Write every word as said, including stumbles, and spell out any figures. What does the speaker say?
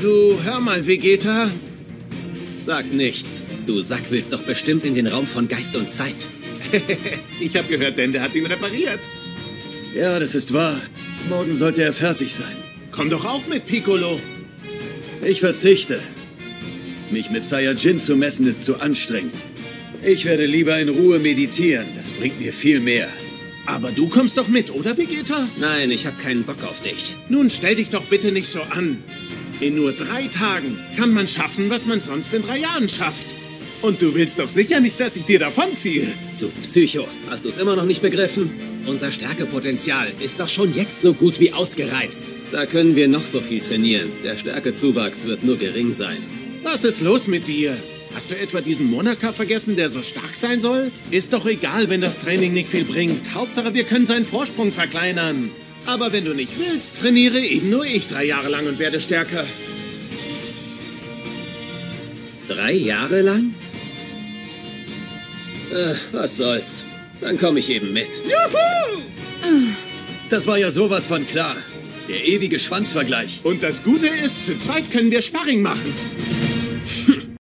Du, hör mal, Vegeta. Sag nichts. Du Sack willst doch bestimmt in den Raum von Geist und Zeit. Ich habe gehört, Dende hat ihn repariert. Ja, das ist wahr. Morgen sollte er fertig sein. Komm doch auch mit, Piccolo. Ich verzichte. Mich mit Saiyajin zu messen ist zu anstrengend. Ich werde lieber in Ruhe meditieren. Das bringt mir viel mehr. Aber du kommst doch mit, oder, Vegeta? Nein, ich habe keinen Bock auf dich. Nun stell dich doch bitte nicht so an. In nur drei Tagen kann man schaffen, was man sonst in drei Jahren schafft. Und du willst doch sicher nicht, dass ich dir davonziehe. Du Psycho, hast du es immer noch nicht begriffen? Unser Stärkepotenzial ist doch schon jetzt so gut wie ausgereizt. Da können wir noch so viel trainieren. Der Stärkezuwachs wird nur gering sein. Was ist los mit dir? Hast du etwa diesen Monaka vergessen, der so stark sein soll? Ist doch egal, wenn das Training nicht viel bringt. Hauptsache, wir können seinen Vorsprung verkleinern. Aber wenn du nicht willst, trainiere eben nur ich drei Jahre lang und werde stärker. Drei Jahre lang? Äh, was soll's. Dann komme ich eben mit. Juhu! Das war ja sowas von klar. Der ewige Schwanzvergleich. Und das Gute ist, zu zweit können wir Sparring machen.